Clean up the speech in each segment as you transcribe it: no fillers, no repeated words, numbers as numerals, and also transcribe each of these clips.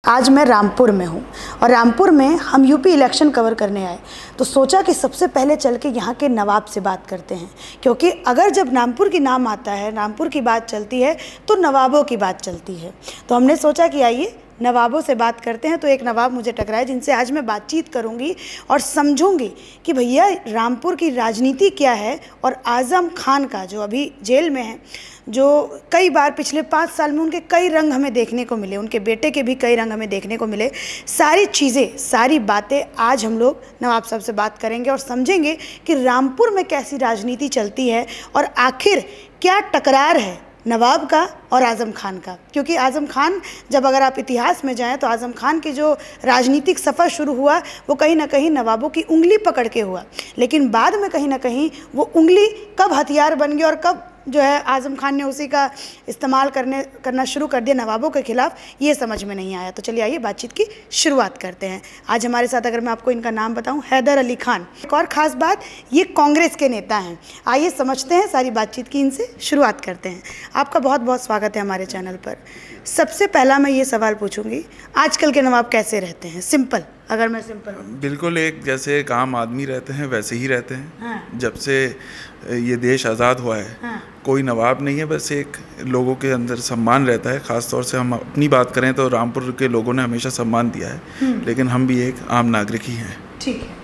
आज मैं रामपुर में हूँ और रामपुर में हम यूपी इलेक्शन कवर करने आए, तो सोचा कि सबसे पहले चल के यहाँ के नवाब से बात करते हैं, क्योंकि अगर जब रामपुर की नाम आता है, रामपुर की बात चलती है तो नवाबों की बात चलती है। तो हमने सोचा कि आइए नवाबों से बात करते हैं। तो एक नवाब मुझे टकराए जिनसे आज मैं बातचीत करूंगी और समझूंगी कि भैया रामपुर की राजनीति क्या है, और आज़म खान का जो अभी जेल में है, जो कई बार पिछले 5 साल में उनके कई रंग हमें देखने को मिले, उनके बेटे के भी कई रंग हमें देखने को मिले, सारी चीज़ें, सारी बातें आज हम लोग नवाब साहब से बात करेंगे और समझेंगे कि रामपुर में कैसी राजनीति चलती है और आखिर क्या टकरार है नवाब का और आज़म खान का। क्योंकि आज़म खान, जब अगर आप इतिहास में जाएं तो आज़म खान की जो राजनीतिक सफ़र शुरू हुआ वो कहीं ना कहीं नवाबों की उंगली पकड़ के हुआ, लेकिन बाद में कहीं ना कहीं वो उंगली कब हथियार बन गई और कब जो है आज़म खान ने उसी का इस्तेमाल करना शुरू कर दिया नवाबों के खिलाफ, ये समझ में नहीं आया। तो चलिए आइए बातचीत की शुरुआत करते हैं। आज हमारे साथ अगर मैं आपको इनका नाम बताऊं, हैदर अली खान। एक और ख़ास बात, ये कांग्रेस के नेता हैं। आइए समझते हैं, सारी बातचीत की इनसे शुरुआत करते हैं। आपका बहुत बहुत स्वागत है हमारे चैनल पर। सबसे पहला मैं ये सवाल पूछूंगी, आजकल के नवाब कैसे रहते हैं? सिंपल, अगर मैं सिंपल बिल्कुल एक जैसे एक आम आदमी रहते हैं वैसे ही रहते हैं। हाँ। जब से ये देश आज़ाद हुआ है, हाँ। कोई नवाब नहीं है, बस एक लोगों के अंदर सम्मान रहता है। ख़ास तौर से हम अपनी बात करें तो रामपुर के लोगों ने हमेशा सम्मान दिया है, लेकिन हम भी एक आम नागरिक ही हैं। ठीक है।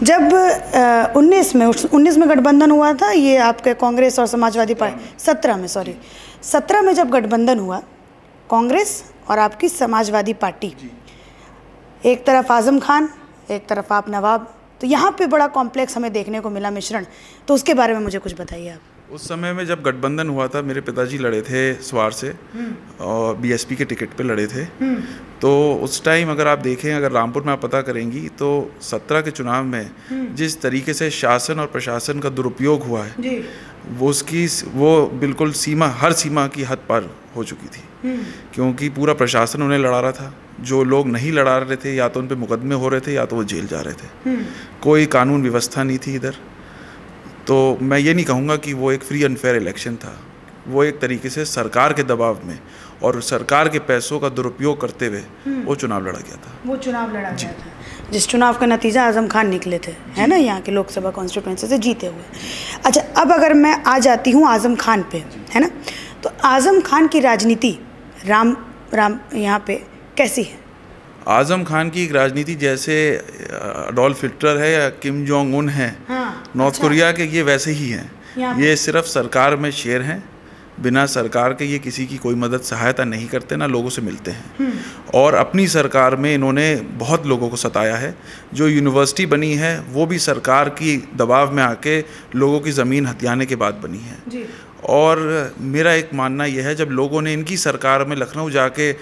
जब 19 में गठबंधन हुआ था, ये आपके कांग्रेस और समाजवादी पार्टी, 17 में जब गठबंधन हुआ कांग्रेस और आपकी समाजवादी पार्टी, एक तरफ आज़म खान, एक तरफ आप नवाब, तो यहाँ पे बड़ा कॉम्प्लेक्स हमें देखने को मिला मिश्रण। तो उसके बारे में मुझे कुछ बताइए आप। उस समय में जब गठबंधन हुआ था, मेरे पिताजी लड़े थे स्वार से और बीएसपी के टिकट पे लड़े थे। तो उस टाइम अगर आप देखें, अगर रामपुर में आप पता करेंगी तो 17 के चुनाव में जिस तरीके से शासन और प्रशासन का दुरुपयोग हुआ है जी। वो बिल्कुल हर सीमा की हद पार हो चुकी थी। क्योंकि पूरा प्रशासन उन्हें लड़ा रहा था, जो लोग नहीं लड़ा रहे थे या तो उन पे मुकदमे हो रहे थे या तो वो जेल जा रहे थे। कोई कानून व्यवस्था नहीं थी इधर। तो मैं ये नहीं कहूँगा कि वो एक फ्री एंड फेयर इलेक्शन था, वो एक तरीके से सरकार के दबाव में और सरकार के पैसों का दुरुपयोग करते हुए वो चुनाव लड़ा गया था। वो चुनाव लड़ा गया था, जिस चुनाव का नतीजा आज़म खान निकले थे, है ना, यहाँ के लोकसभा कॉन्स्टिट्यूएंसी से जीते हुए। अच्छा, अब अगर मैं आ जाती हूँ आज़म खान पे, है ना, तो आज़म खान की राजनीति राम यहाँ पे कैसी है? आज़म खान की राजनीति जैसे अडोल्फ हिटलर है या किम जोंग उन है, हाँ, नॉर्थ अच्छा। कोरिया के, ये वैसे ही हैं। ये सिर्फ सरकार में शेर हैं, बिना सरकार के ये किसी की कोई मदद सहायता नहीं करते, ना लोगों से मिलते हैं। और अपनी सरकार में इन्होंने बहुत लोगों को सताया है। जो यूनिवर्सिटी बनी है वो भी सरकार की दबाव में आके लोगों की ज़मीन हथियाने के बाद बनी है जी। और मेरा एक मानना यह है, जब लोगों ने इनकी सरकार में लखनऊ जाके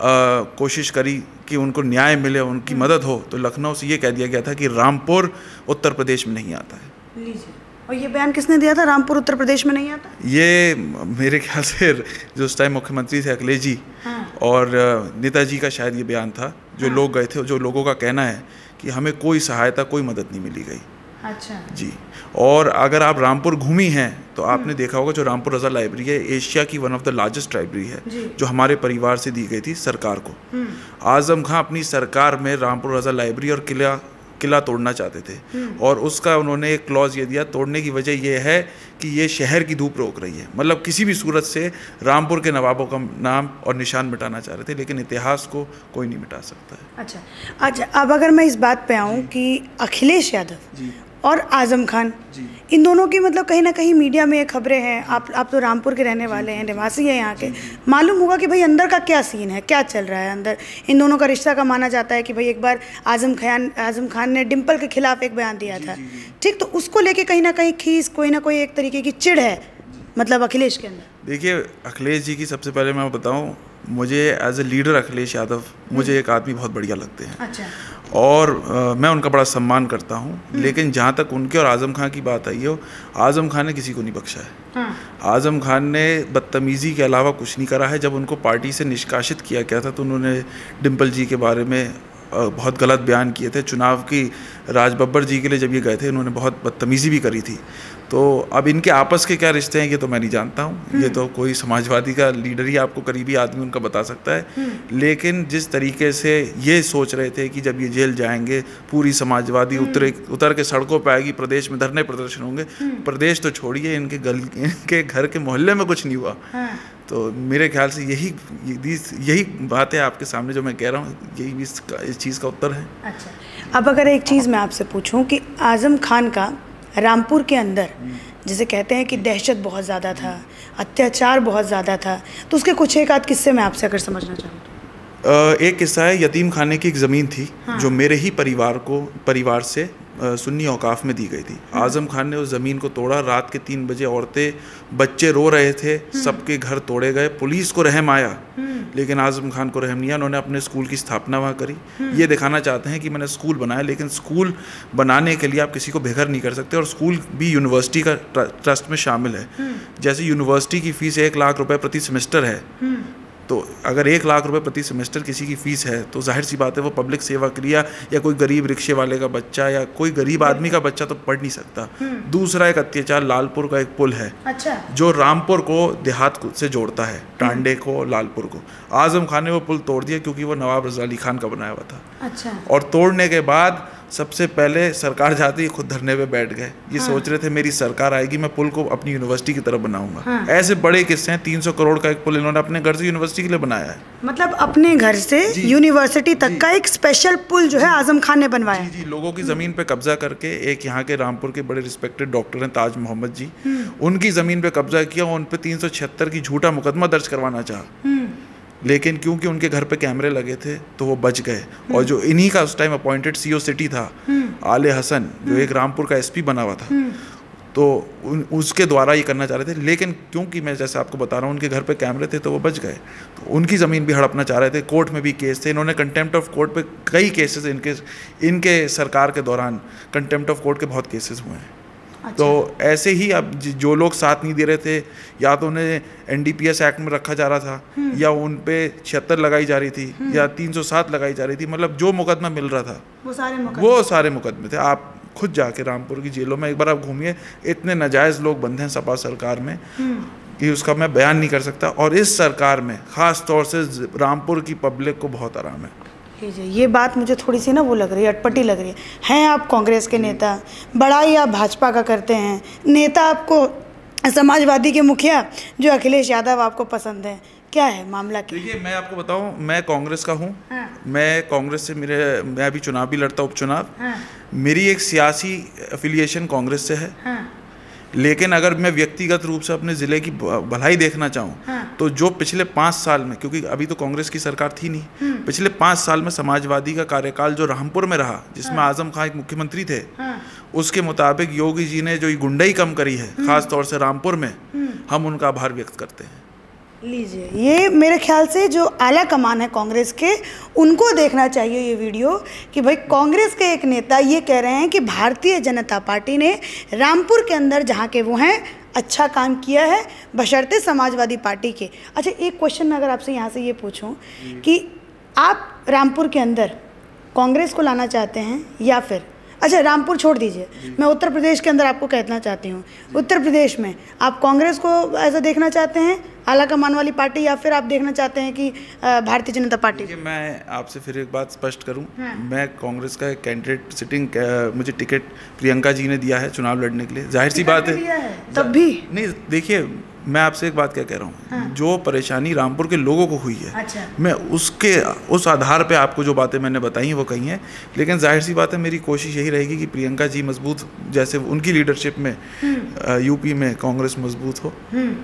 कोशिश करी कि उनको न्याय मिले, उनकी मदद हो, तो लखनऊ से ये कह दिया गया था कि रामपुर उत्तर प्रदेश में नहीं आता है। लीजिए, और ये बयान किसने दिया था, रामपुर उत्तर प्रदेश में नहीं आता? ये मेरे ख्याल से जो उस टाइम मुख्यमंत्री थे अखिलेश जी, हाँ। और नेताजी का शायद ये बयान था। जो हाँ। लोग गए थे, जो लोगों का कहना है कि हमें कोई सहायता, कोई मदद नहीं मिली गई। अच्छा जी। और अगर आप रामपुर घूमी हैं तो आपने देखा होगा, जो रामपुर रज़ा लाइब्रेरी है, एशिया की one of the largest library है, जो हमारे परिवार से दी गई थी सरकार को। आज़म खां अपनी सरकार में रामपुर रज़ा लाइब्रेरी और किला तोड़ना चाहते थे, और उसका उन्होंने एक क्लॉज ये दिया, तोड़ने की वजह यह है कि ये शहर की धूप रोक रही है। मतलब किसी भी सूरत से रामपुर के नवाबों का नाम और निशान मिटाना चाह रहे थे, लेकिन इतिहास को कोई नहीं मिटा सकता है। अच्छा, अब अगर मैं इस बात पे आऊँ कि अखिलेश यादव और आज़म खान, इन दोनों की मतलब कहीं ना कहीं मीडिया में खबरें हैं, आप तो रामपुर के रहने वाले हैं, निवासी हैं यहाँ के, मालूम होगा कि भाई अंदर का क्या सीन है, क्या चल रहा है अंदर। इन दोनों का रिश्ता का माना जाता है कि भाई एक बार आज़म खान ने डिम्पल के खिलाफ एक बयान दिया था, ठीक, तो उसको लेके कहीं ना कहीं खीस, कोई ना कोई एक तरीके की चिढ़ है मतलब अखिलेश के अंदर। देखिए, अखिलेश जी की सबसे पहले मैं बताऊँ, मुझे as a leader Akhilesh Yadav, मुझे एक आदमी बहुत बढ़िया लगते हैं। अच्छा। और मैं उनका बड़ा सम्मान करता हूँ, लेकिन जहाँ तक उनके और आज़म खान की बात आई हो, आज़म खान ने किसी को नहीं बख्शा है। हाँ। आज़म खान ने बदतमीज़ी के अलावा कुछ नहीं करा है। जब उनको पार्टी से निष्कासित किया गया था तो उन्होंने डिम्पल जी के बारे में बहुत गलत बयान किए थे। चुनाव की राज बब्बर जी के लिए जब ये गए थे, इन्होंने बहुत बदतमीज़ी भी करी थी। तो अब इनके आपस के क्या रिश्ते हैं ये तो मैं नहीं जानता हूँ, ये तो कोई समाजवादी का लीडर ही आपको करीबी आदमी उनका बता सकता है। लेकिन जिस तरीके से ये सोच रहे थे कि जब ये जेल जाएंगे पूरी समाजवादी उतर के सड़कों पर आएगी, प्रदेश में धरने प्रदर्शन होंगे, प्रदेश तो छोड़िए, इनके घर के मोहल्ले में कुछ नहीं हुआ। तो मेरे ख्याल से यही बात है आपके सामने जो मैं कह रहा हूँ, यही इस चीज़ का उत्तर है। अच्छा, अब अगर एक चीज़ मैं आपसे पूछूं कि आज़म खान का रामपुर के अंदर जिसे कहते हैं कि दहशत बहुत ज़्यादा था, अत्याचार बहुत ज़्यादा था, तो उसके कुछ एक आध किस्से मैं आपसे अगर समझना चाहूँ तो। एक किस्सा है, यतीम खाने की एक ज़मीन थी जो मेरे ही परिवार से सुन्नी औकाफ में दी गई थी। आज़म खान ने उस ज़मीन को तोड़ा। रात के 3 बजे औरतें बच्चे रो रहे थे, सबके घर तोड़े गए। पुलिस को रहम आया लेकिन आज़म खान को रहम नहीं आया। उन्होंने अपने स्कूल की स्थापना वहाँ करी। ये दिखाना चाहते हैं कि मैंने स्कूल बनाया, लेकिन स्कूल बनाने के लिए आप किसी को बेघर नहीं कर सकते। और स्कूल भी यूनिवर्सिटी का ट्रस्ट में शामिल है। जैसे यूनिवर्सिटी की फ़ीस 1 लाख रुपए प्रति सेमेस्टर है, तो अगर 1 लाख रुपए प्रति सेमेस्टर किसी की फ़ीस है तो जाहिर सी बात है वो पब्लिक सेवा के लिए या कोई गरीब रिक्शे वाले का बच्चा या कोई गरीब आदमी का बच्चा तो पढ़ नहीं सकता। दूसरा एक अत्याचार, लालपुर का एक पुल है। अच्छा। जो रामपुर को देहात से जोड़ता है, टांडे को, लालपुर को। आज़म खान ने वो पुल तोड़ दिया क्योंकि वो नवाब रज़ा अली खान का बनाया हुआ था। अच्छा। और तोड़ने के बाद सबसे पहले सरकार जाती है, खुद धरने पे बैठ गए। ये सोच रहे थे मेरी सरकार आएगी, मैं पुल को अपनी यूनिवर्सिटी की तरफ बनाऊंगा। ऐसे बड़े किस्से हैं। 300 करोड़ का एक पुल इन्होंने अपने घर से यूनिवर्सिटी के लिए बनाया है। मतलब अपने घर से यूनिवर्सिटी तक का एक स्पेशल पुल जो है आज़म खान ने बनवाया। जी, लोगों की ज़मीन पे कब्जा करके, एक यहाँ के रामपुर के बड़े रिस्पेक्टेड डॉक्टर हैं ताज मोहम्मद जी, उनकी ज़मीन पे कब्जा किया, उन पे 376 की झूठा मुकदमा दर्ज करवाना चाहा। लेकिन क्योंकि उनके घर पे कैमरे लगे थे तो वो बच गए। और जो इन्हीं का उस टाइम अपॉइंटेड सीओ सिटी था, आले हसन, जो एक रामपुर का एसपी बना हुआ था, तो उसके द्वारा ये करना चाह रहे थे। लेकिन क्योंकि मैं जैसे आपको बता रहा हूँ उनके घर पे कैमरे थे तो वो बच गए। तो उनकी ज़मीन भी हड़पना चाह रहे थे। कोर्ट में भी केस थे। इन्होंने कंटेम्प्ट ऑफ कोर्ट पे कई केसेस इनके सरकार के दौरान कंटेम्प्ट ऑफ कोर्ट के बहुत केसेस हुए हैं। अच्छा। तो ऐसे ही अब जो लोग साथ नहीं दे रहे थे, या तो उन्हें NDPS एक्ट में रखा जा रहा था, या उन पे 76 लगाई जा रही थी, या 307 लगाई जा रही थी। मतलब जो मुकदमा मिल रहा था वो सारे मुकदमे थे। आप खुद जाके रामपुर की जेलों में एक बार आप घूमिए, इतने नाजायज़ लोग बंद हैं सपा सरकार में कि उसका मैं बयान नहीं कर सकता। और इस सरकार में ख़ास तौर से रामपुर की पब्लिक को बहुत आराम है। ये बात मुझे थोड़ी सी ना वो लग रही है, अटपटी लग रही है। आप कांग्रेस के नेता, बड़ाई आप भाजपा का करते हैं, नेता आपको समाजवादी के मुखिया जो अखिलेश यादव आपको पसंद है, क्या है मामला? क्या देखिए, मैं आपको बताऊं, मैं कांग्रेस का हूं। हाँ। मैं कांग्रेस से मैं अभी चुनाव भी लड़ता हूं, उपचुनाव। हाँ। मेरी एक सियासी एफिलिएशन कांग्रेस से है। हाँ। लेकिन अगर मैं व्यक्तिगत रूप से अपने ज़िले की भलाई देखना चाहूँ, हाँ। तो जो पिछले 5 साल में, क्योंकि अभी तो कांग्रेस की सरकार थी नहीं, पिछले 5 साल में समाजवादी का कार्यकाल जो रामपुर में रहा, जिसमें आज़म खान एक मुख्यमंत्री थे, उसके मुताबिक योगी जी ने जो ये गुंडाई कम करी है, ख़ास तौर से रामपुर में, हम उनका आभार व्यक्त करते हैं। लीजिए, ये मेरे ख्याल से जो आला कमान है कांग्रेस के, उनको देखना चाहिए ये वीडियो कि भाई कांग्रेस के एक नेता ये कह रहे हैं कि भारतीय जनता पार्टी ने रामपुर के अंदर जहाँ के वो हैं अच्छा काम किया है बशर्ते समाजवादी पार्टी के। अच्छा, एक क्वेश्चन मैं अगर आपसे यहाँ से ये पूछूं कि आप रामपुर के अंदर कांग्रेस को लाना चाहते हैं या फिर, अच्छा रामपुर छोड़ दीजिए, मैं उत्तर प्रदेश के अंदर आपको कहना चाहती हूँ, उत्तर प्रदेश में आप कांग्रेस को ऐसा देखना चाहते हैं आला कमान वाली पार्टी, या फिर आप देखना चाहते हैं कि भारतीय जनता पार्टी? मैं आपसे फिर एक बात स्पष्ट करूं। हाँ। मैं कांग्रेस का एक कैंडिडेट सिटिंग, मुझे टिकट प्रियंका जी ने दिया है चुनाव लड़ने के लिए। जाहिर सी बात है तब भी नहीं। देखिए, मैं आपसे एक बात क्या कह रहा हूँ। हाँ। जो परेशानी रामपुर के लोगों को हुई है, अच्छा। मैं उस आधार पे आपको जो बातें मैंने बताई वो कही हैं। लेकिन जाहिर सी बात है मेरी कोशिश यही रहेगी कि प्रियंका जी मजबूत, जैसे उनकी लीडरशिप में यूपी में कांग्रेस मजबूत हो।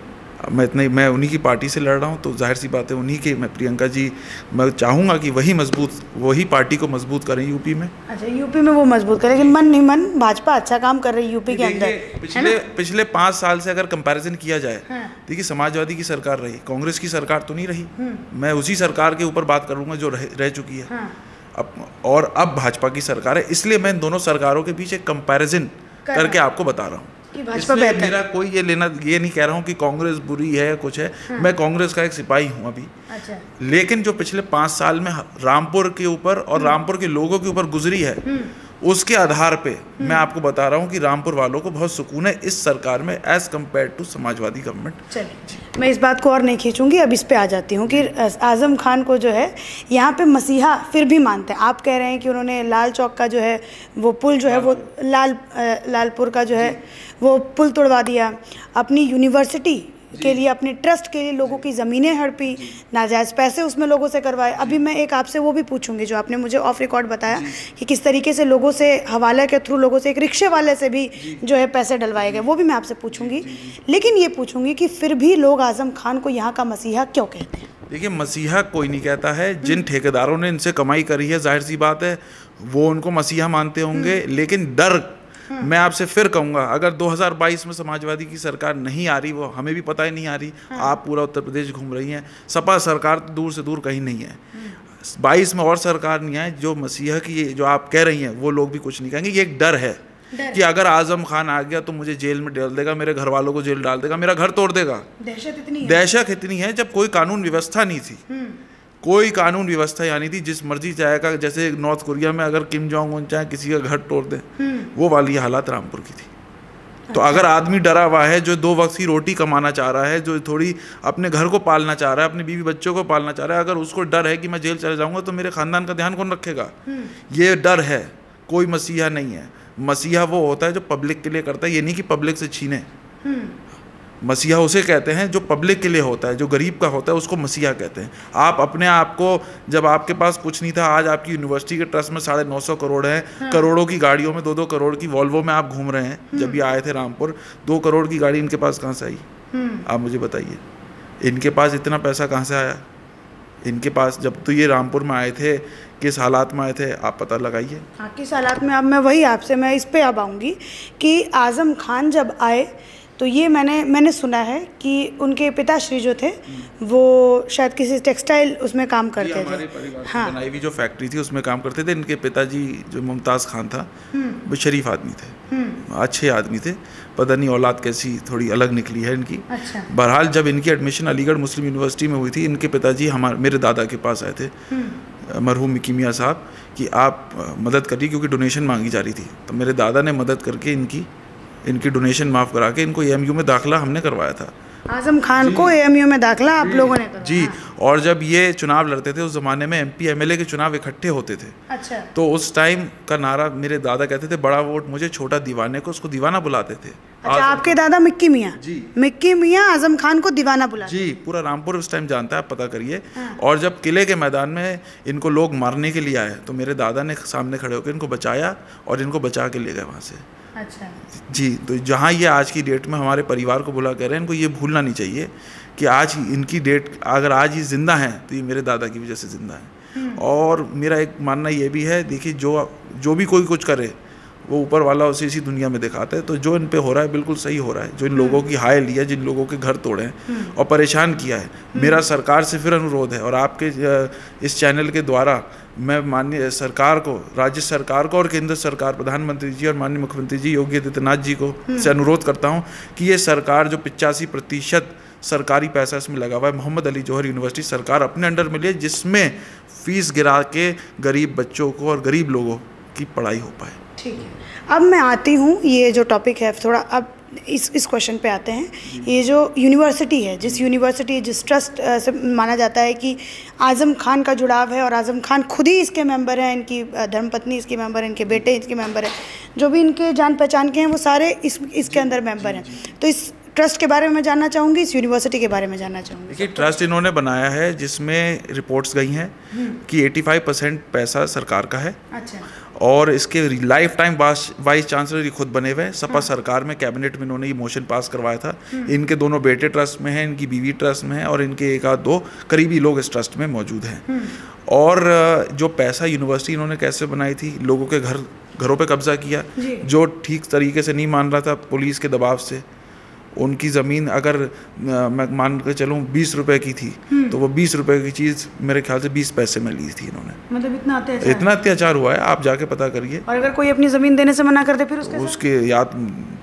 मैं उन्हीं की पार्टी से लड़ रहा हूँ, तो जाहिर सी बात है उन्हीं के, मैं प्रियंका जी, मैं चाहूँगा कि वही पार्टी को मजबूत करें यूपी में। अच्छा, यूपी में वो मजबूत करें, लेकिन मन नहीं मन भाजपा अच्छा काम कर रही है यूपी के अंदर। पिछले 5 साल से अगर कंपैरिजन किया जाए, देखिए समाजवादी की सरकार रही, कांग्रेस की सरकार तो नहीं रही। मैं उसी सरकार के ऊपर बात करूँगा जो रह चुकी है। अब भाजपा की सरकार है, इसलिए मैं इन दोनों सरकारों के बीच एक कंपैरिजन करके आपको बता रहा हूँ। कि भाजपा बेहतर। मेरा कोई ये नहीं कह रहा हूँ कि कांग्रेस बुरी है कुछ है। मैं कांग्रेस का एक सिपाही हूँ अभी। अच्छा। लेकिन जो पिछले 5 साल में रामपुर के ऊपर और रामपुर के लोगों के ऊपर गुजरी है, उसके आधार पे मैं आपको बता रहा हूँ कि रामपुर वालों को बहुत सुकून है इस सरकार में as compare to Samajwadi government. चलिए, मैं इस बात को और नहीं खींचूंगी, अब इस पे आ जाती हूँ कि आज़म खान को जो है यहाँ पे मसीहा फिर भी मानते हैं। आप कह रहे हैं कि उन्होंने लाल चौक का जो है वो पुल जो है वो लालपुर का जो है वो पुल तोड़वा दिया, अपनी यूनिवर्सिटी के लिए, अपने ट्रस्ट के लिए लोगों की ज़मीनें हड़पी, नाजायज़ पैसे उसमें लोगों से करवाए। अभी मैं एक आपसे वो भी पूछूंगी जो आपने मुझे ऑफ रिकॉर्ड बताया कि किस तरीके से लोगों से हवाला के थ्रू लोगों से, एक रिक्शे वाले से भी जो है पैसे डलवाए गए, वो भी मैं आपसे पूछूंगी। लेकिन ये पूछूंगी कि फिर भी लोग आज़म खान को यहाँ का मसीहा क्यों कहते हैं? देखिए, मसीहा कोई नहीं कहता है। जिन ठेकेदारों ने इनसे कमाई करी है, जाहिर सी बात है वो उनको मसीहा मानते होंगे। लेकिन डर, मैं आपसे फिर कहूँगा, अगर 2022 में समाजवादी की सरकार नहीं आ रही, वो हमें भी पता ही नहीं आ रही। आप पूरा उत्तर प्रदेश घूम रही हैं, सपा सरकार तो दूर से दूर कहीं नहीं है। 22 में और सरकार नहीं आए, जो मसीहा की जो आप कह रही हैं वो लोग भी कुछ नहीं कहेंगे। ये एक डर है कि अगर आज़म खान आ गया तो मुझे जेल में डाल देगा, मेरे घर वालों को जेल डाल देगा, मेरा घर तोड़ देगा। दहशत इतनी है जब कोई कानून व्यवस्था नहीं थी। कोई कानून व्यवस्था यानी थी, जिस मर्जी चाहेगा, जैसे नॉर्थ कोरिया में अगर किम जोंग उन चाहे किसी का घर तोड़ दे, वो वाली हालात रामपुर की थी। तो अगर आदमी डरा हुआ है, जो 2 वक्त की रोटी कमाना चाह रहा है, जो थोड़ी अपने घर को पालना चाह रहा है, अपने बीवी बच्चों को पालना चाह रहा है, अगर उसको डर है कि मैं जेल चले जाऊंगा तो मेरे खानदान का ध्यान कौन रखेगा, ये डर है। कोई मसीहा नहीं है। मसीहा वो होता है जो पब्लिक के लिए करता है, ये नहीं कि पब्लिक से छीने। मसीहा उसे कहते हैं जो पब्लिक के लिए होता है, जो गरीब का होता है, उसको मसीहा कहते हैं। आप अपने आप को, जब आपके पास कुछ नहीं था, आज आपकी यूनिवर्सिटी के ट्रस्ट में 950 करोड़ है, करोड़ों की गाड़ियों में, 2-2 करोड़ की वॉल्वो में आप घूम रहे हैं। जब ये आए थे रामपुर, 2 करोड़ की गाड़ी इनके पास कहाँ से आई? आप मुझे बताइए, इनके पास इतना पैसा कहाँ से आया? इनके पास जब तो ये रामपुर में आए थे, किस हालात में आए थे, आप पता लगाइए। हाँ, किस हालात में। अब मैं वही आपसे, मैं इस पे अब आऊँगी कि आज़म खान जब आए तो ये मैंने सुना है कि उनके पिताश्री जो थे वो शायद किसी टेक्सटाइल उसमें काम करते थे। हमारे परिवार की बनाई हुई जो फैक्ट्री थी उसमें काम करते थे। इनके पिताजी जो मुमताज़ खान था, वो शरीफ आदमी थे, अच्छे आदमी थे। पता नहीं औलाद कैसी थोड़ी अलग निकली है इनकी। अच्छा। बहरहाल जब इनकी एडमिशन अलीगढ़ मुस्लिम यूनिवर्सिटी में हुई थी, इनके पिताजी मेरे दादा के पास आए थे, मरहूम मिकी मियाँ साहब, कि आप मदद करिए, क्योंकि डोनेशन मांगी जा रही थी। तो मेरे दादा ने मदद करके इनकी डोनेशन माफ़ करा के इनको एएमयू में दाखिला हमने करवाया था। आज़म खान को एएमयू में दाखिला आप लोगों ने करवाया? जी। और जब ये चुनाव लड़ते थे, उस ज़माने में एमपी एमएलए के चुनाव इकट्ठे होते थे। अच्छा। तो उस टाइम का नारा मेरे दादा कहते थे, बड़ा वोट मुझे, छोटा दीवाने को। उसको दीवाना बुलाते थे। अच्छा, आपके दादा मिक्की मियाँ? जी। मिक्की मियाँ आज़म खान को दीवाना बुलाते? जी, पूरा रामपुर उस टाइम जानता है, आप पता करिए। और जब किले के मैदान में इनको लोग मारने के लिए आए, तो मेरे दादा ने सामने खड़े होकर इनको बचाया और इनको बचा के ले गए वहाँ से। अच्छा। जी। तो जहाँ ये आज की डेट में हमारे परिवार को बुला कर रहे हैं, इनको ये भूलना नहीं चाहिए कि आज इनकी डेट, अगर आज ये ज़िंदा हैं तो ये मेरे दादा की वजह से ज़िंदा हैं। और मेरा एक मानना ये भी है, देखिए, जो भी कोई कुछ करे वो ऊपर वाला उसे इसी दुनिया में दिखाता है। तो जो इन पे हो रहा है बिल्कुल सही हो रहा है। जो इन लोगों की हाय लिया, जिन लोगों के घर तोड़े हैं और परेशान किया है, मेरा सरकार से फिर अनुरोध है, और आपके इस चैनल के द्वारा मैं माननीय सरकार को, राज्य सरकार को और केंद्र सरकार, प्रधानमंत्री जी और माननीय मुख्यमंत्री जी योगी आदित्यनाथ जी को से अनुरोध करता हूँ कि ये सरकार जो 85% सरकारी पैसा इसमें लगा हुआ है, मोहम्मद अली जौहर यूनिवर्सिटी सरकार अपने अंडर में ले, जिसमें फीस गिरा के गरीब बच्चों को और गरीब लोगों की पढ़ाई हो पाए। ठीक है, अब मैं आती हूँ, ये जो टॉपिक है थोड़ा, अब इस क्वेश्चन पे आते हैं। ये जो यूनिवर्सिटी है, जिस ट्रस्ट से माना जाता है कि आज़म खान का जुड़ाव है, और आज़म खान खुद ही इसके मेंबर हैं, इनकी धर्मपत्नी इसके मेंबर हैं, इनके बेटे इसके मेंबर हैं, जो भी इनके जान पहचान के हैं वो सारे इसके अंदर मेंबर हैं। तो इस ट्रस्ट के बारे में मैं जानना चाहूँगी, इस यूनिवर्सिटी के बारे में जानना चाहूँगी। देखिए, ट्रस्ट इन्होंने बनाया है जिसमें रिपोर्ट्स गई हैं कि 85% पैसा सरकार का है। अच्छा। और इसके लाइफ टाइम वाइस चांसलर खुद बने हुए हैं। सपा सरकार में कैबिनेट में इन्होंने ये मोशन पास करवाया था। इनके दोनों बेटे ट्रस्ट में हैं, इनकी बीवी ट्रस्ट में है, और इनके 1-2 करीबी लोग इस ट्रस्ट में मौजूद हैं। और जो पैसा यूनिवर्सिटी इन्होंने कैसे बनाई थी, लोगों के घरों पे कब्जा किया, जो ठीक तरीके से नहीं मान रहा था, पुलिस के दबाव से उनकी ज़मीन अगर मैं मान के चलूँ 20 रुपए की थी, तो वो 20 रुपए की चीज़ मेरे ख्याल से 20 पैसे में ली थी इन्होंने। मतलब इतना अत्याचार हुआ है, आप जाके पता करिए। और अगर कोई अपनी ज़मीन देने से मना कर दे फिर उसके याद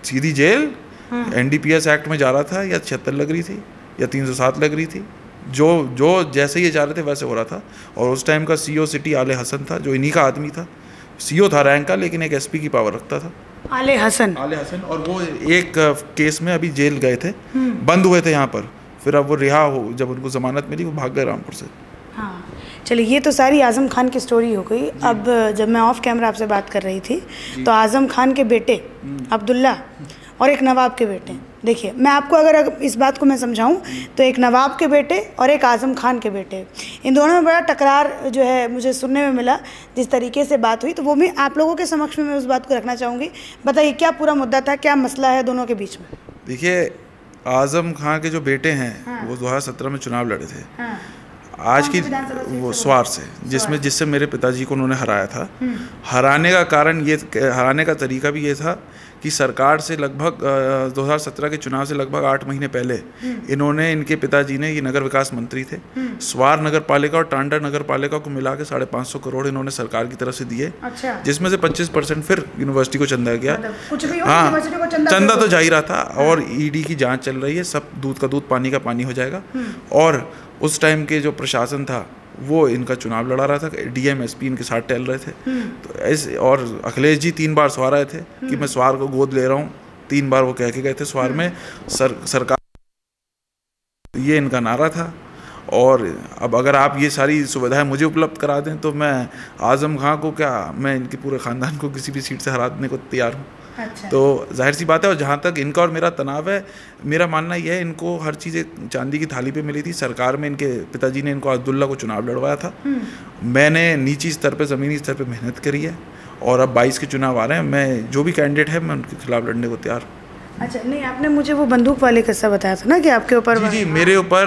सीधी जेल, NDPS एक्ट में जा रहा था, या 76 लग रही थी या 307 लग रही थी, जो जैसे ये जा रहे थे वैसे हो रहा था। और उस टाइम का CEO सिटी आले हसन था, जो इन्हीं का आदमी था, CO था रैंक का, लेकिन एक SP की पावर रखता था, आले हसन। और वो एक केस में अभी जेल गए थे, बंद हुए थे यहाँ पर, फिर अब वो रिहा हो, जब उनको जमानत मिली वो भाग गए रामपुर से। हाँ, चलिए, ये तो सारी आज़म खान की स्टोरी हो गई। अब जब मैं ऑफ कैमरा आपसे बात कर रही थी तो आज़म खान के बेटे अब्दुल्ला और एक नवाब के बेटे, देखिए मैं आपको अगर इस बात को मैं समझाऊं तो एक नवाब के बेटे और एक आज़म खान के बेटे, इन दोनों में बड़ा टकरार जो है मुझे सुनने में मिला। जिस तरीके से बात हुई तो वो भी आप लोगों के समक्ष में मैं उस बात को रखना चाहूँगी। बताइए क्या पूरा मुद्दा था, क्या मसला है दोनों के बीच में? देखिए, आज़म खान के जो बेटे हैं वो 2017 में चुनाव लड़े थे, आज की वो स्वार से, जिससे मेरे पिताजी को उन्होंने हराया था। हराने का कारण ये, हराने का तरीका भी ये था कि सरकार से लगभग 2017 के चुनाव से लगभग 8 महीने पहले इन्होंने, इनके पिताजी ने, ये नगर विकास मंत्री थे, स्वार नगर पालिका और टांडा नगर पालिका को मिला के 550 करोड़ इन्होंने सरकार की तरफ से दिए। अच्छा। जिसमें से 25% फिर यूनिवर्सिटी को चंदा गया। कुछ भी हो, हाँ, चंदा तो जा ही रहा था। हाँ। और ED की जांच चल रही है, सब दूध का दूध पानी का पानी हो जाएगा। और उस टाइम के जो प्रशासन था वो इनका चुनाव लड़ा रहा था, DM SP इनके साथ टहल रहे थे। तो ऐसे, और अखिलेश जी 3 बार स्वार आए थे कि मैं स्वार को गोद ले रहा हूँ, 3 बार वो कह के गए थे स्वार में। सरकार, ये इनका नारा था। और अब अगर आप ये सारी सुविधाएं मुझे उपलब्ध करा दें तो मैं आज़म खान को क्या, मैं इनके पूरे ख़ानदान को किसी भी सीट से हरा देने को तैयार हूँ। अच्छा। तो जाहिर सी बात है। और जहाँ तक इनका और मेरा तनाव है, मेरा मानना यह है, इनको हर चीज़ एक चांदी की थाली पे मिली थी। सरकार में इनके पिताजी ने इनको अब्दुल्ला को चुनाव लड़वाया था। मैंने निजी स्तर पे, ज़मीनी स्तर पे मेहनत करी है, और अब 22 के चुनाव आ रहे हैं, मैं जो भी कैंडिडेट है मैं उनके खिलाफ लड़ने को तैयार हूँ। अच्छा, नहीं, आपने मुझे वो बंदूक वाले किस्सा बताया था ना कि आपके ऊपर? जी, मेरे ऊपर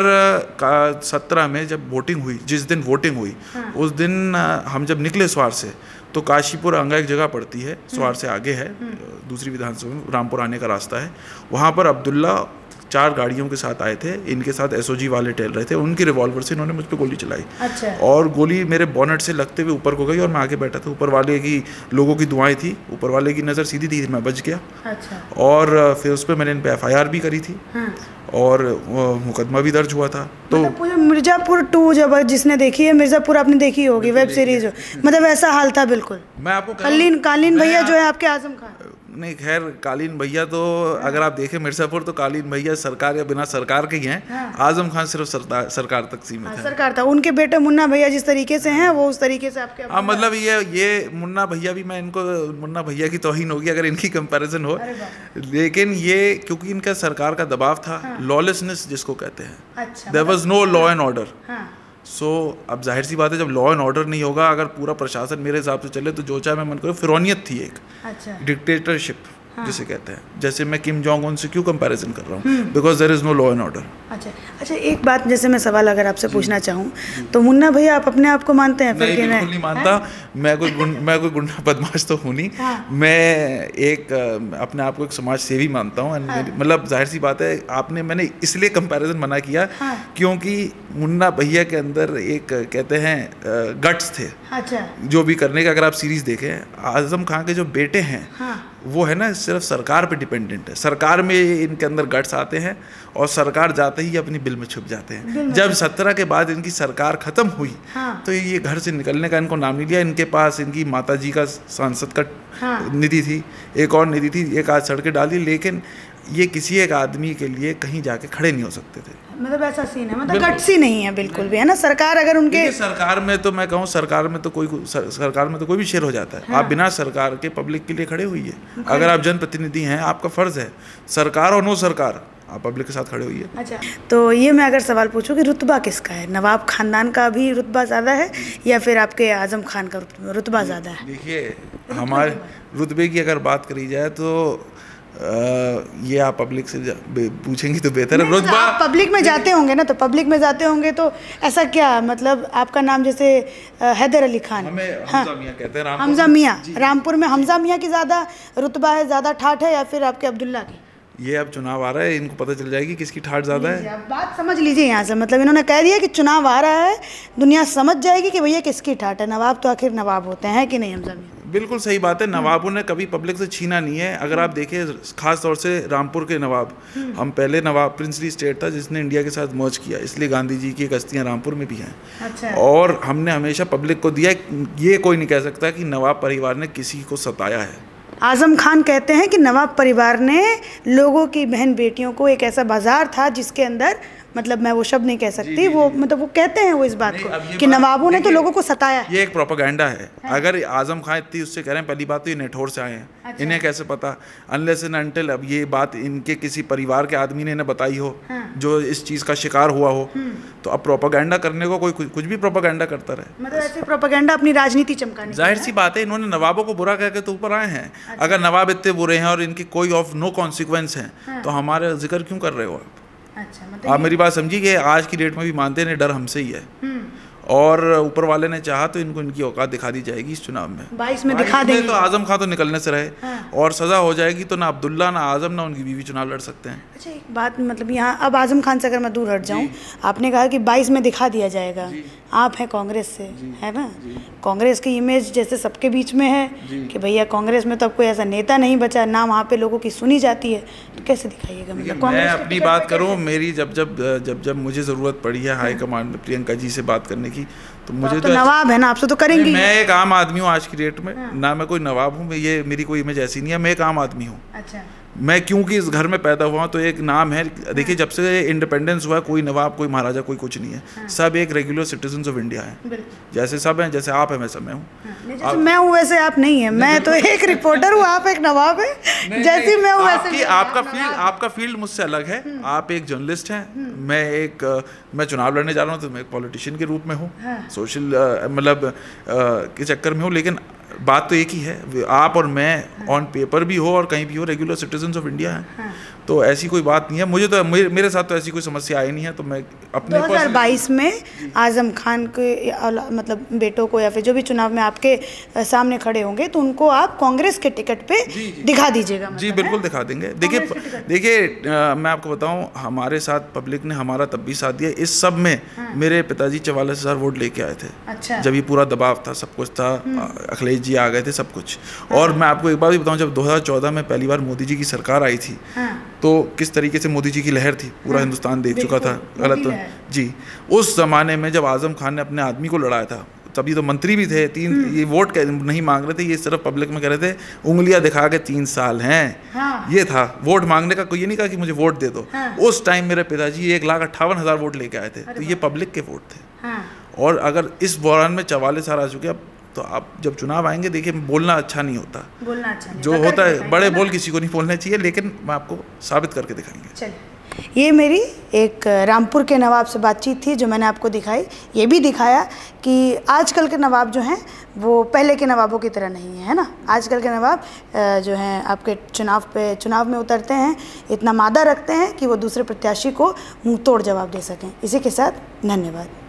17 में जब वोटिंग हुई, जिस दिन वोटिंग हुई, उस दिन हम जब निकले स्वार से, तो काशीपुर अंगा एक जगह पड़ती है, स्वार से आगे है, दूसरी विधानसभा में रामपुर आने का रास्ता है, वहाँ पर अब्दुल्ला 4 गाड़ियों के साथ आए थे, इनके साथ SOG वाले टहल रहे थे, उनकी रिवॉल्वर से इन्होंने मुझ पर गोली चलाई। अच्छा। और गोली मेरे बोनेट से लगते हुए ऊपर को गई और मैं आगे बैठा था। ऊपर वाले की, लोगों की दुआएं थी, ऊपर वाले की नज़र सीधी थी, मैं बच गया। अच्छा। और फिर उस पर मैंने इन पर FIR भी करी थी। और मुकदमा भी दर्ज हुआ था। तो मतलब मिर्ज़ापुर 2 जब जिसने देखी है, मिर्ज़ापुर आपने देखी होगी, वेब सीरीज, मतलब ऐसा हाल था बिल्कुल। मैं आपको कालीन भैया जो है आपके आज़म खान, नहीं खैर, कालीन भैया तो अगर आप देखें मिर्ज़ापुर, तो कालीन भैया सरकार या बिना सरकार के ही हैं। आज़म खान सिर्फ सरकार तक सीमित है। सरकार था। उनके बेटे मुन्ना भैया जिस तरीके से हैं वो उस तरीके से आपके। हाँ, मतलब ये मुन्ना भैया भी, मैं इनको मुन्ना भैया की तौहीन होगी अगर इनकी कंपैरिजन हो, लेकिन ये क्योंकि इनका सरकार का दबाव था, लॉलेसनेस जिसको कहते हैं, there was no law and order. So अब जाहिर सी बात है, जब लॉ एंड ऑर्डर नहीं होगा, अगर पूरा प्रशासन मेरे हिसाब से चले, तो जो चाहे मैं मन करूँ, फिरौनियत थी एक। अच्छा। डिक्टेटरशिप जिसे कहते हैं, जैसे मैं किम जोंग उन से क्यों कंपैरिजन कर रहा हूँ, because there is no law and order. अच्छा, एक बात जैसे मैं सवाल अगर आपसे पूछना चाहूँ, तो मुन्ना भैया आप अपने आप को मानते हैं? नहीं, बिल्कुल नहीं मानता। मैं कोई गुंडा बदमाश तो हूँ नहीं। मैं एक अपने आप को एक समाज सेवी मानता हूँ। मतलब जाहिर सी बात है, मैंने इसलिए कंपैरिजन मना किया क्योंकि मुन्ना भैया के अंदर एक कहते हैं गट्स थे। अच्छा। जो भी करने का। अगर आप सीरीज देखें, आज़म खान के जो बेटे हैं वो है ना, सिर्फ सरकार पे डिपेंडेंट है। सरकार में इनके अंदर गट्स आते हैं और सरकार जाते ही अपनी बिल में छुप जाते हैं। जब 17 के बाद इनकी सरकार खत्म हुई, तो ये घर से निकलने का इनको नाम नहीं लिया। इनके पास इनकी माताजी का सांसद का निधि थी, एक और निधि थी, एक आज सड़कें डाली, लेकिन ये किसी एक आदमी के लिए कहीं जाके खड़े नहीं हो सकते थे। मतलब ऐसा सीन है, मतलब गट्स ही नहीं है बिल्कुल भी, है ना? सरकार अगर उनके, सरकार में तो मैं कहूँ, सरकार में तो कोई भी शेर हो जाता है। आप बिना सरकार के पब्लिक के लिए खड़े हुई है। अगर आप जनप्रतिनिधि हैं, आपका फर्ज है, सरकार और नो सरकार, आप पब्लिक के साथ खड़े हुई है। अच्छा, तो ये मैं अगर सवाल पूछूं कि रुतबा किसका है? नवाब खानदान का भी रुतबा ज़्यादा है या फिर आपके आज़म खान का रुतबा ज़्यादा है? देखिए, हमारे रुतबे की अगर बात करी जाए तो ये आप पब्लिक से पूछेंगी तो बेहतर है। रुतबा आप पब्लिक में जाते होंगे ना, तो पब्लिक में जाते होंगे तो ऐसा क्या, मतलब आपका नाम जैसे हैदर अली खान, हमजा मियां कहते हैं, हमजा मियां, रामपुर में हमजा मियां की ज़्यादा रुतबा है, ज़्यादा ठाठ है, या फिर आपके अब्दुल्ला की? ये अब चुनाव आ रहा है, इनको पता चल जाएगी किसकी ठाठ ज़्यादा है। आप बात समझ लीजिए यहाँ से, मतलब इन्होंने कह दिया कि चुनाव आ रहा है, दुनिया समझ जाएगी कि भैया किसकी ठाठ है। नवाब तो आखिर नवाब होते हैं कि नहीं हमजा मियां? बिल्कुल सही बात है। नवाबों ने कभी पब्लिक से छीना नहीं है। अगर आप देखें खास तौर से रामपुर के नवाब, हम पहले नवाब प्रिंसली स्टेट था जिसने इंडिया के साथ मर्ज किया, इसलिए गांधी जी की एक अस्थियाँ रामपुर में भी हैं। अच्छा। और हमने हमेशा पब्लिक को दिया, ये कोई नहीं कह सकता कि नवाब परिवार ने किसी को सताया है। आजम खान कहते हैं कि नवाब परिवार ने लोगों की बहन बेटियों को, एक ऐसा बाजार था जिसके अंदर, मतलब मैं वो शब्द नहीं कह सकती, वो मतलब वो कहते हैं वो इस बात को कि नवाबों ने तो लोगों को सताया है। ये एक प्रोपेगेंडा है। अगर आजम खान इतनी उससे कह रहे हैं, पहली बात तो ये नेठौर से आए हैं। अच्छा। इन्हें कैसे पता, अनलेस एंड अनटिल अब ये बात इनके किसी परिवार के आदमी ने इन्हें बताई हो, जो इस चीज़ का शिकार हुआ हो, तो अब प्रोपेगेंडा करने को कोई कुछ भी प्रोपेगेंडा करता रहे। मतलब ऐसे प्रोपेगेंडा अपनी राजनीति चमकाने, जाहिर सी बात है इन्होंने नवाबों को बुरा कह के तो ऊपर आए हैं। अगर नवाब इतने बुरे हैं और इनकी कोई ऑफ नो कॉन्सिक्वेंस हैं, तो हमारा जिक्र क्यों कर रहे हो आप? अच्छा, मतलब आप मेरी बात समझिए कि आज की डेट में भी मानते हैं डर हमसे ही है, और ऊपर वाले ने चाहा तो इनको इनकी औकात दिखा दी जाएगी इस चुनाव में। 22 में दिखा देंगे तो आजम खान तो निकलने से रहे। हाँ। और सज़ा हो जाएगी तो ना अब्दुल्ला, ना आजम, ना उनकी बीवी चुनाव लड़ सकते हैं। अच्छा, एक बात, मतलब यहाँ अब आजम खान से अगर मैं दूर हट जाऊँ, आपने कहा कि 22 में दिखा दिया जाएगा, आप हैं कांग्रेस से, है ना? कांग्रेस की इमेज जैसे सबके बीच में है कि भैया कांग्रेस में तो अब कोई ऐसा नेता नहीं बचा ना, वहाँ पे लोगों की सुनी जाती है, तो कैसे दिखाइएगा? मतलब मैं अपनी बात करूँ, मेरी जब मुझे ज़रूरत पड़ी है हाई कमांड में प्रियंका जी से बात करने की, तो मुझे तो नवाब है ना, आपसे तो करेंगे। मैं एक आम आदमी हूँ आज की डेट में। ना मैं कोई नवाब हूँ, ये मेरी कोई इमेज ऐसी नहीं है, मैं एक आम आदमी हूँ। अच्छा। मैं क्योंकि इस घर में पैदा हुआ हूँ तो एक नाम है। देखिए, जब से इंडिपेंडेंस हुआ, कोई नवाब, कोई महाराजा, कोई कुछ नहीं है। सब एक रेगुलर सिटीजन्स ऑफ इंडिया है। जैसे सब हैं, जैसे आप हैं, वैसे मैं हूँ। जैसे मैं हूँ वैसे आप नहीं है। मैं तो एक रिपोर्टर हूँ, आप एक नवाब है। जैसे मैं हूँ वैसे आपका फील्ड मुझसे अलग है। आप एक जर्नलिस्ट हैं, मैं चुनाव लड़ने जा रहा हूँ तो मैं एक पॉलिटिशियन के रूप में हूँ, सोशल मतलब के चक्कर में हूँ। लेकिन बात तो एक ही है, आप और मैं ऑन पेपर भी हो और कहीं भी हो, रेगुलर सिटीजन्स ऑफ इंडिया हैं। तो ऐसी कोई बात नहीं है। मुझे तो मेरे साथ तो ऐसी कोई समस्या आई नहीं है। तो मैं अपने 2022 में आजम खान के मतलब बेटों को या फिर जो भी चुनाव में आपके सामने खड़े होंगे तो उनको आप कांग्रेस के टिकट पे दिखा दीजिएगा? जी बिल्कुल दिखा देंगे। देखिए मैं आपको बताऊं, हमारे साथ पब्लिक ने हमारा तब भी साथ दिया। इस सब में मेरे पिताजी 44,000 वोट लेके आए थे। अच्छा। जब ये पूरा दबाव था, सब कुछ था, अखिलेश जी आ गए थे, सब कुछ। और मैं आपको एक बात भी बताऊं, जब 2014 में पहली बार मोदी जी की सरकार आई थी, तो किस तरीके से मोदी जी की लहर थी, पूरा हिंदुस्तान देख चुका था। गलत तो जी। उस जमाने में जब आजम खान ने अपने आदमी को लड़ाया था, तभी तो मंत्री भी थे। ये वोट नहीं मांग रहे थे, ये सिर्फ पब्लिक में कह रहे थे उंगलियां दिखा के 3 साल हैं। ये था वोट मांगने का। कोई ये नहीं कहा कि मुझे वोट दे दो। उस टाइम मेरे पिताजी 1,58,000 वोट लेके आए थे। तो ये पब्लिक के वोट थे। और अगर इस दौरान में 44 साल आ चुके, अब तो आप जब चुनाव आएंगे, देखिए बोलना अच्छा नहीं होता, बोलना अच्छा नहीं जो होता है बड़े बोल किसी को नहीं बोलने चाहिए, लेकिन मैं आपको साबित करके दिखाएंगे। चलिए, ये मेरी एक रामपुर के नवाब से बातचीत थी जो मैंने आपको दिखाई। ये भी दिखाया कि आजकल के नवाब जो हैं वो पहले के नवाबों की तरह नहीं है ना। आजकल के नवाब जो हैं आपके चुनाव में उतरते हैं, इतना मादा रखते हैं कि वो दूसरे प्रत्याशी को मुंह तोड़ जवाब दे सकें। इसी के साथ धन्यवाद।